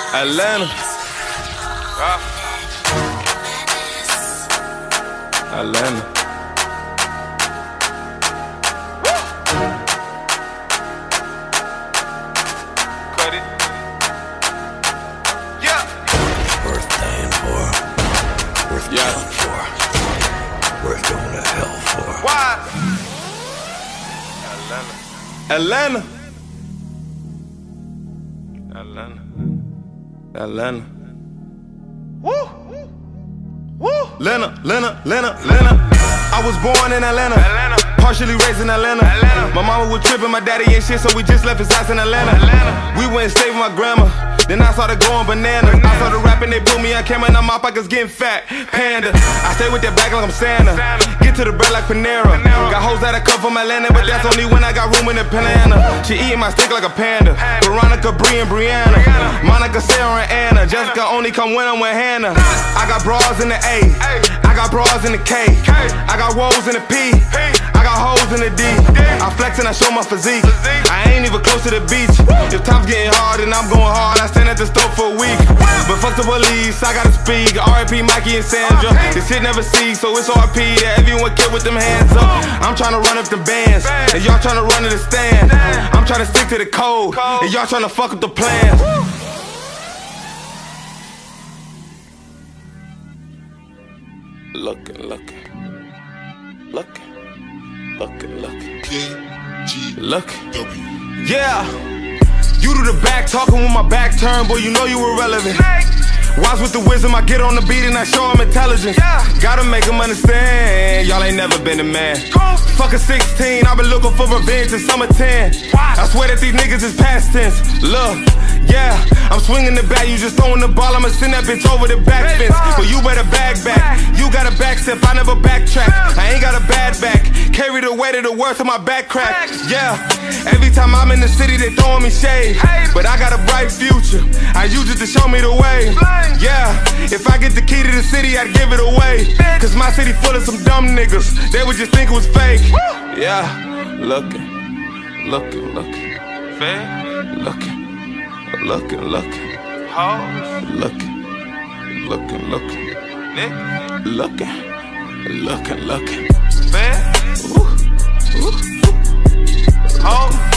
Atlanta. Atlanta. Cut it. Yeah. Worth dying for. Worth killing for. Worth going to hell for. Why? Atlanta. Atlanta. Atlanta. Woo! Woo! Atlanta. I was born in Atlanta. Partially raised in Atlanta. My mama was tripping, my daddy ain't shit, so we just left his house in Atlanta. We went and stayed with my grandma. Then I started going bananas. I started rapping, they put me on camera, and my pockets getting fat. Panda. I stay with that bag like I'm Santa. Get to the bread like Panera. Got hoes that I come from Atlanta, but that's only when I got room in the Atlanta. She eating my steak like a panda. Veronica, Bree, and Brianna. Monica, Sarah, and Anna. Jessica only come when I'm with Hannah. I got bras in the A. I got bras in the K. I got woes in the P. I got hoes in the D. I flex and I show my physique. I ain't even close to the beach. If time's getting hard and I'm going hard, I stand at the store for a week. But fuck the police, I gotta speak. R.I.P. Mikey and Sandra. This shit never cease, so it's R.P. that everyone killed with them hands up. I'm trying to run up the bands, and y'all trying to run to the stand. I'm trying to stick to the code, and y'all trying to fuck up the plans. Looking. Yeah. You do the back talking with my back turned, boy, you know you irrelevant. Wise with the wisdom, I get on the beat and I show them intelligence. Gotta make them understand, y'all ain't never been a man. Fuck a 16, I've been looking for revenge since summer 10. I swear that these niggas is past tense. Look, yeah, I'm swinging the bat, you just throwing the ball, I'ma send that bitch over the back fence. But you better bag back, you got a back step, I never backtrack. I ain't got a bad back, carry the weight of the worth of my back crack. Yeah, every time I'm in the city they throwing me shade, but I got a bright future, I use it to show me the way. Yeah, if I get the key to the city, I'd give it away. Cause my city full of some dumb niggas, they would just think it was fake. Yeah, looking. Fair? Looking. Hoes? Looking. Fair? Hoes?